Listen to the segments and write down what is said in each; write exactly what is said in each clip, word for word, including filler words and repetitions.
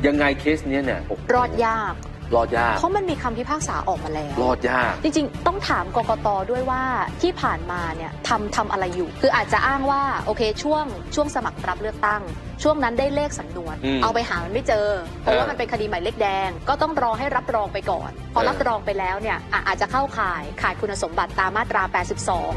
ยังไงเคสนี้เนี่ยรอดยากรอดยากเพราะมันมีคำพิพากษาออกมาแล้วรอดยากจริงๆต้องถามกกต.ด้วยว่าที่ผ่านมาเนี่ยทำทำอะไรอยู่คืออาจจะอ้างว่าโอเคช่วงช่วงสมัครรับเลือกตั้งช่วงนั้นได้เลขสำนวนเอาไปหามันไม่เจอเพราะว่ามันเป็นคดีหมายเลขแดงก็ต้องรอให้รับรองไปก่อนพอรับรองไปแล้วเนี่ยอาจจะเข้าข่ายขาดคุณสมบัติตามมาตราแปดสิบสอง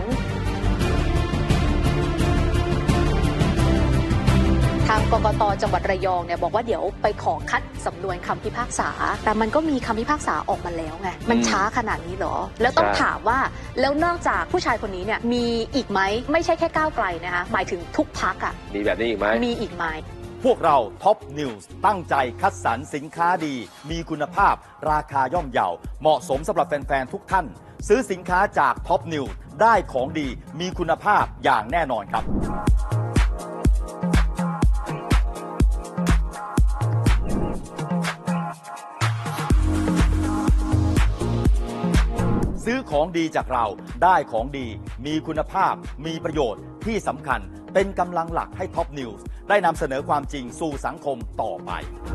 ทางกกต.จังหวัดระยองเนี่ยบอกว่าเดี๋ยวไปขอคัดสำนวนคำพิพากษาแต่มันก็มีคำพิพากษาออกมาแล้วไงมันช้าขนาดนี้เหรอแล้วต้องถามว่าแล้วนอกจากผู้ชายคนนี้เนี่ยมีอีกไหมไม่ใช่แค่ก้าวไกลนะคะหมายถึงทุกพรรคอ่ะมีแบบนี้อีกไหมมีอีกไหมพวกเราท็อปนิวส์ตั้งใจคัดสรรสินค้าดีมีคุณภาพราคาย่อมเยาเหมาะสมสำหรับแฟนๆทุกท่านซื้อสินค้าจากท็อปนิวส์ได้ของดีมีคุณภาพอย่างแน่นอนครับซื้อของดีจากเราได้ของดีมีคุณภาพมีประโยชน์ที่สำคัญเป็นกำลังหลักให้ท็อปนิวส์ได้นำเสนอความจริงสู่สังคมต่อไป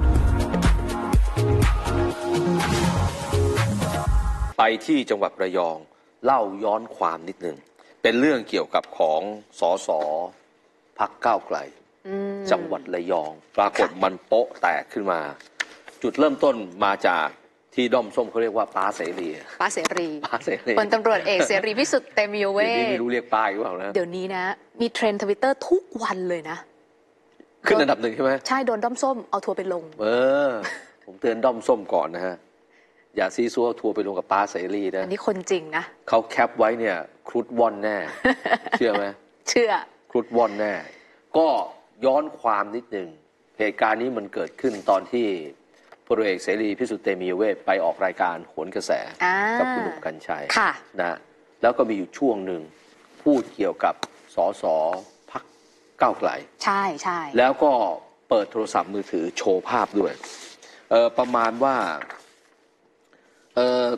ไปที่จังหวัดระยองเล่าย้อนความนิดหนึ่งเป็นเรื่องเกี่ยวกับของสสพรรคก้าวไกลจังหวัดระยองปรากฏมันโป๊ะแตกขึ้นมาจุดเริ่มต้นมาจากที่ด้อมส้มเขาเรียกว่าป้าเสรีป้าเสรีป้าเสรีพลตำรวจเอกเสรีพิสุทธิ์เตมียเวทไม่รู้เรียกป้าหรือเปล่านะเดี๋ยวนี้นะมีเทรนด์ทวิตเตอร์ทุกวันเลยนะขึ้นอันดับหนึ่งใช่ไหมใช่โดนด้อมส้มเอาทัวร์ไปลงเออผมเตือนด้อมส้มก่อนนะฮะอย่าซีซัวทัวร์ไปลงกับป้าเสรีนะอันนี้คนจริงนะเขาแคปไว้เนี่ยครุฑว่อนแน่เชื่อไหมเชื่อครุฑว่อนแน่ก็ย้อนความนิดหนึ่งเหตุการณ์นี้มันเกิดขึ้นตอนที่พลเอกเสรีพิสุทธิ์เตมียเวทไปออกรายการโหนกระแสกับคุณหนุ่มกรรชัยนะแล้วก็มีอยู่ช่วงหนึ่งพูดเกี่ยวกับสสพรรคก้าวไกลใช่ใช่แล้วก็เปิดโทรศัพท์มือถือโชว์ภาพด้วยเออประมาณว่าเออ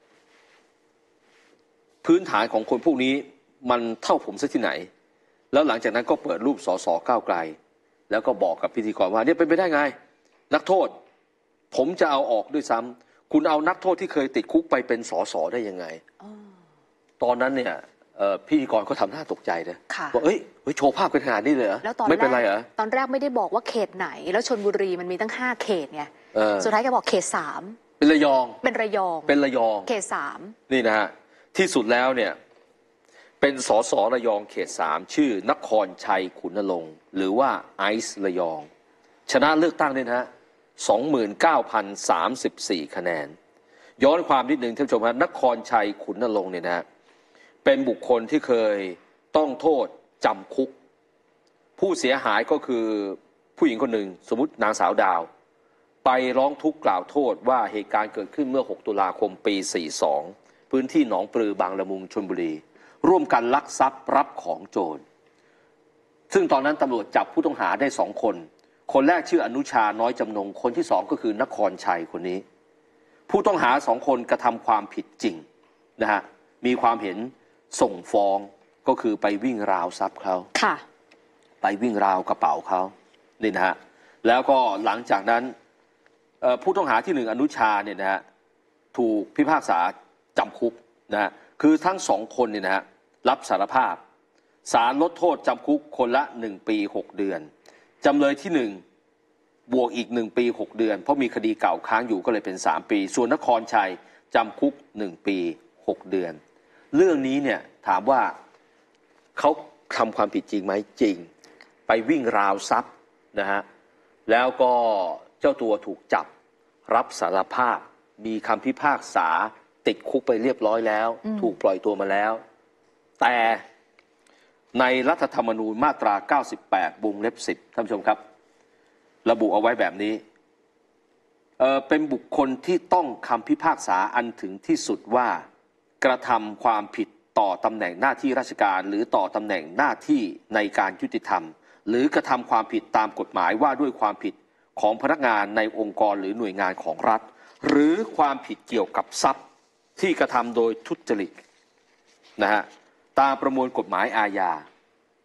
พื้นฐานของคนพวกนี้มันเท่าผมซะที่ไหนแล้วหลังจากนั้นก็เปิดรูปสสก้าวไกลแล้วก็บอกกับพิธีกรว่าเนี่ยเป็นไปได้ไงนักโทษผมจะเอาออกด้วยซ้ำคุณเอานักโทษที่เคยติดคุกไปเป็นสสได้ยังไงตอนนั้นเนี่ยพิธีกรเขาทำหน้าตกใจเลยว่าเอ้ยโชว์ภาพกันขนาดนี้เลยเหรอไม่เป็นไรเหรอตอนแรกไม่ได้บอกว่าเขตไหนแล้วชลบุรีมันมีตั้งห้าเขตไงสุดท้ายแกบอกเขตสามเป็นระยองเป็นระยองเป็นระยองเขตสามนี่นะฮะที่สุดแล้วเนี่ยเป็นสสระยองเขตสามชื่อนครชัยขุนนรงค์หรือว่าไอซ์ระยองชนะเลือกตั้งเนี่ยนะฮะสองหมื่นเก้าพันสามสิบสี่คะแนนย้อนความนิดหนึ่งท่านผู้ชมครับนครชัยขุนนรงค์เนี่ยนะเป็นบุคคลที่เคยต้องโทษจำคุกผู้เสียหายก็คือผู้หญิงคนหนึ่งสมมุตินางสาวดาวไปร้องทุกข์กล่าวโทษว่าเหตุการณ์เกิดขึ้นเมื่อหกตุลาคมปีสี่สิบสองพื้นที่หนองปลือบางละมุงชลบุรีร่วมกันลักทรัพย์รับของโจรซึ่งตอนนั้นตำรวจจับผู้ต้องหาได้สองคนคนแรกชื่ออนุชาน้อยจำนงคนที่สองก็คือนครชัยคนนี้ผู้ต้องหาสองคนกระทำความผิดจริงนะฮะมีความเห็นส่งฟ้องก็คือไปวิ่งราวทรัพย์เขาค่ะไปวิ่งราวกระเป๋าเขานี่นะฮะแล้วก็หลังจากนั้นผู้ต้องหาที่หนึ่งอนุชาเนี่ยนะฮะถูกพิพากษาจำคุกนะฮะคือทั้งสองคนเนี่ยนะฮะรับสารภาพศาลลดโทษจำคุกคนละหนึ่งปีหกเดือนจำเลยที่หนึ่งบวกอีกหนึ่งปีหกเดือนเพราะมีคดีเก่าค้างอยู่ก็เลยเป็นสามปีส่วนนครชัยจำคุกหนึ่งปีหกเดือนเรื่องนี้เนี่ยถามว่าเขาทำความผิดจริงไหมจริงไปวิ่งราวทรัพย์นะฮะแล้วก็เจ้าตัวถูกจับรับสารภาพมีคำพิพากษาติดคุกไปเรียบร้อยแล้วถูกปล่อยตัวมาแล้วแต่ในรัฐธรรมนูญมาตราเก้าสิบแปดวงเล็บสิบท่านผู้ชมครับระบุเอาไว้แบบนี้เอ่อเป็นบุคคลที่ต้องคำพิพากษาอันถึงที่สุดว่ากระทำความผิดต่อตำแหน่งหน้าที่ราชการหรือต่อตำแหน่งหน้าที่ในการยุติธรรมหรือกระทำความผิดตามกฎหมายว่าด้วยความผิดของพนักงานในองค์กรหรือหน่วยงานของรัฐหรือความผิดเกี่ยวกับทรัพย์ที่กระทำโดยทุจริตนะฮะตามประมวลกฎหมายอาญา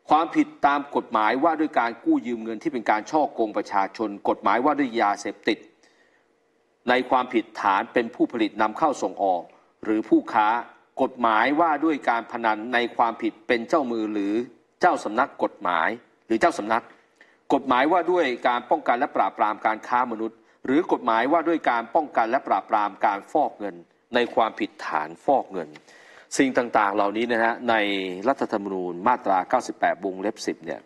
ความผิดตามกฎหมายว่าด้วยการกู้ยืมเงินที่เป็นการช่อโกงประชาชนกฎหมายว่าด้วยยาเสพติดในความผิดฐานเป็นผู้ผลิตนำเข้าส่งออกหรือผู้ค้ากฎหมายว่าด้วยการพนันในความผิดเป็นเจ้ามือหรือเจ้าสำนักกฎหมายหรือเจ้าสำนักกฎหมายว่าด้วยการป้องกันและปราบปรามการค้ามนุษย์หรือกฎหมายว่าด้วยการป้องกันและปราบปรามการฟอกเงินในความผิดฐานฟอกเงินสิ่งต่างๆเหล่านี้นะฮะในรัฐธรรมนูญมาตราเก้าสิบแปดวงเล็บสิบเนี่ย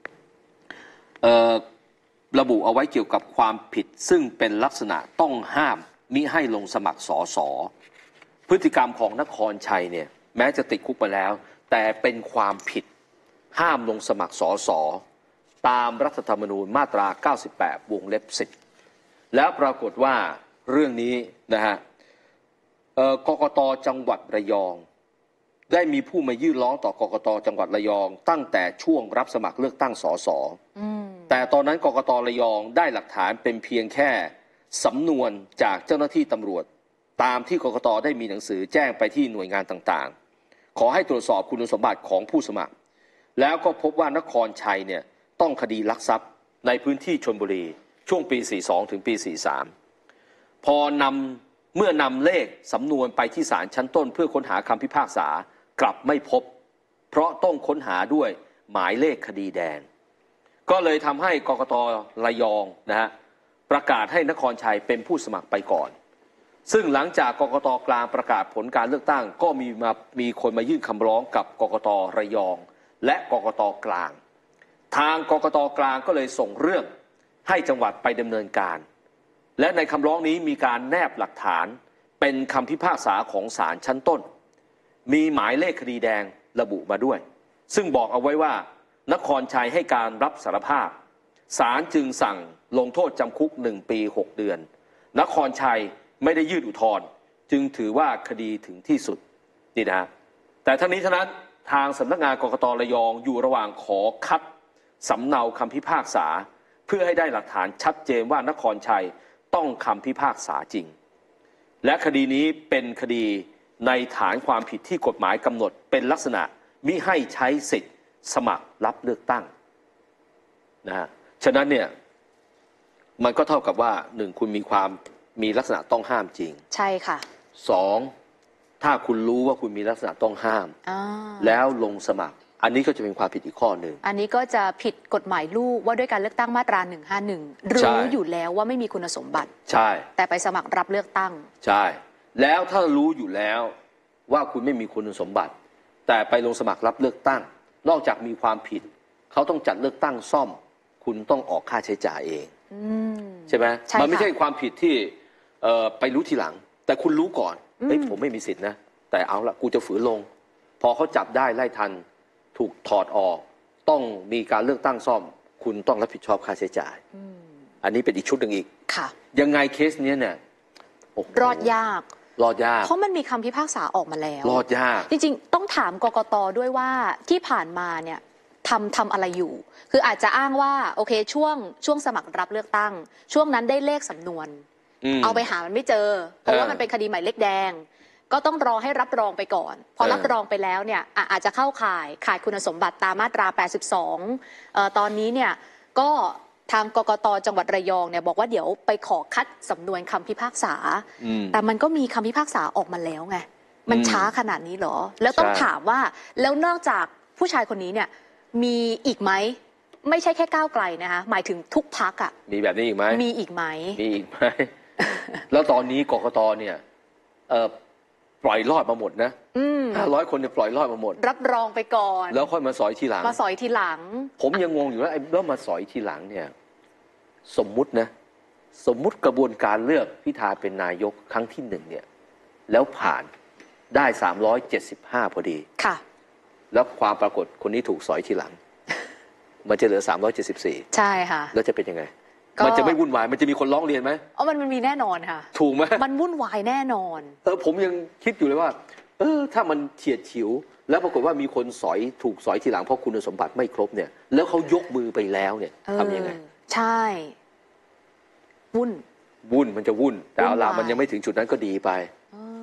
ระบุเอาไว้เกี่ยวกับความผิดซึ่งเป็นลักษณะต้องห้ามมิให้ลงสมัครสสพฤติกรรมของนครชัยเนี่ยแม้จะติดคุกไปแล้วแต่เป็นความผิดห้ามลงสมัครสสตามรัฐธรรมนูญมาตราเก้าสิบแปดวงเล็บสิบแล้วปรากฏว่าเรื่องนี้นะฮะกกต.จังหวัดระยองได้มีผู้มายื่นร้องต่อกกต.จังหวัดระยองตั้งแต่ช่วงรับสมัครเลือกตั้งสสแต่ตอนนั้นกกต.ระยองได้หลักฐานเป็นเพียงแค่สำนวนจากเจ้าหน้าที่ตำรวจตามที่กกต.ได้มีหนังสือแจ้งไปที่หน่วยงานต่างๆขอให้ตรวจสอบคุณสมบัติของผู้สมัครแล้วก็พบว่านครชัยเนี่ยต้องคดีลักทรัพย์ในพื้นที่ชลบุรีช่วงปีสี่สิบสองถึงปีสี่สิบสามพอนำเมื่อนำเลขสำนวนไปที่ศาลชั้นต้นเพื่อค้นหาคำพิพากษากลับไม่พบเพราะต้องค้นหาด้วยหมายเลขคดีแดงก็เลยทำให้กกต.ระยองนะฮะประกาศให้นครชัยเป็นผู้สมัครไปก่อนซึ่งหลังจากกกต.กลางประกาศผลการเลือกตั้งก็มีมามีคนมายื่นคำร้องกับกกต.ระยองและกกต.กลางทางกกต.กลางก็เลยส่งเรื่องให้จังหวัดไปดำเนินการและในคำร้องนี้มีการแนบหลักฐานเป็นคำพิพากษาของศาลชั้นต้นมีหมายเลขคดีแดงระบุมาด้วยซึ่งบอกเอาไว้ว่านครชัยให้การรับสารภาพศาลจึงสั่งลงโทษจำคุกหนึ่งปีหกเดือนนครชัยไม่ได้ยื่นอุทธรณ์จึงถือว่าคดีถึงที่สุดนี่นะแต่ทั้งนี้ทั้งนั้นทางสำนักงานกกต.ระยองอยู่ระหว่างขอคัดสำเนาคำพิพากษาเพื่อให้ได้หลักฐานชัดเจนว่านครชัยต้องคำพิพากษาจริงและคดีนี้เป็นคดีในฐานความผิดที่กฎหมายกำหนดเป็นลักษณะมิให้ใช้สิทธิ์สมัครรับเลือกตั้งนะฮะฉะนั้นเนี่ยมันก็เท่ากับว่าหนึ่งคุณมีความมีลักษณะต้องห้ามจริงใช่ค่ะสองถ้าคุณรู้ว่าคุณมีลักษณะต้องห้ามแล้วลงสมัครอันนี้ก็จะเป็นความผิดอีกข้อหนึ่งอันนี้ก็จะผิดกฎหมายลูกว่าด้วยการเลือกตั้งมาตราหนึ่งห้าหนึ่งรู้อยู่แล้วว่าไม่มีคุณสมบัติใช่แต่ไปสมัครรับเลือกตั้งใช่แล้วถ้ารู้อยู่แล้วว่าคุณไม่มีคุณสมบัติแต่ไปลงสมัครรับเลือกตั้งนอกจากมีความผิดเขาต้องจัดเลือกตั้งซ่อมคุณต้องออกค่าใช้จ่ายเองใช่ไหมมันไม่ใช่ความผิดที่ไปรู้ทีหลังแต่คุณรู้ก่อนเฮ้ยผมไม่มีสิทธินะแต่เอาละกูจะฝืนลงพอเขาจับได้ไล่ทันถูกถอดออกต้องมีการเลือกตั้งซ่อมคุณต้องรับผิดชอบค่าใช้จ่ายอันนี้เป็นอีกชุดหนึ่งอีกค่ะยังไงเคสนี้เนี่ยรอดยากรอดยากเพราะมันมีคำพิพากษาออกมาแล้วรอดยากจริงๆต้องถามกกต.ด้วยว่าที่ผ่านมาเนี่ยทำทำอะไรอยู่คืออาจจะอ้างว่าโอเคช่วงช่วงสมัครรับเลือกตั้งช่วงนั้นได้เลขสำนวนเอาไปหามันไม่เจอเพราะว่ามันเป็นคดีหมายเลขแดงก็ต้องรอให้รับรองไปก่อนพอรับรองไปแล้วเนี่ยอาจจะเข้าข่ายขาดคุณสมบัติตามมาตราแปดสิบสองเอ่อตอนนี้เนี่ยก็ทางกกต.จังหวัดระยองเนี่ยบอกว่าเดี๋ยวไปขอคัดสำนวนคำพิพากษาแต่มันก็มีคำพิพากษาออกมาแล้วไงมันช้าขนาดนี้เหรอแล้วต้องถามว่าแล้วนอกจากผู้ชายคนนี้เนี่ยมีอีกไหมไม่ใช่แค่ก้าวไกลนะคะหมายถึงทุกพรรคอ่ะมีแบบนี้อีกไหมมีอีกไหมมีอีกไหม แล้วตอนนี้กกต.เนี่ยเอ่อปล่อยรอดมาหมดนะห้าร้อยคนเนี่ยปล่อยรอดมาหมดรับรองไปก่อนแล้วค่อยมาสอยทีหลังมาสอยทีหลังผมยังงงอยู่ว่าไอ้แล้วมาสอยทีหลังเนี่ยสมมุตินะสมมุติกระบวนการเลือกพิธาเป็นนายกครั้งที่หนึ่งเนี่ยแล้วผ่านได้สามร้อยเจ็ดสิบห้าพอดีค่ะแล้วความปรากฏคนนี้ถูกสอยทีหลังมันจะเหลือสามร้อยเจ็ดสิบสี่ใช่ค่ะแล้วจะเป็นยังไงมันจะไม่วุ่นวายมันจะมีคนร้องเรียนไหมอ๋อมันมันมีแน่นอนค่ะถูกไหมมันวุ่นวายแน่นอนเออผมยังคิดอยู่เลยว่าเออถ้ามันเฉียดฉิวแล้วปรากฏว่ามีคนสอยถูกสอยทีหลังเพราะคุณสมบัติไม่ครบเนี่ยแล้วเขายกมือไปแล้วเนี่ยทำยังไงใช่วุ่นวุ่นมันจะวุ่นแต่เอาละมันยังไม่ถึงจุดนั้นก็ดีไป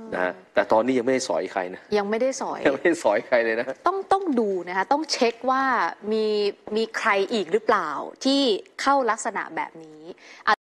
นะแต่ตอนนี้ยังไม่ได้สอยใครนะยังไม่ได้สอยยังไม่ได้สอยใครเลยนะต้องต้องดูนะคะต้องเช็คว่ามีมีใครอีกหรือเปล่าที่เข้าลักษณะแบบนี้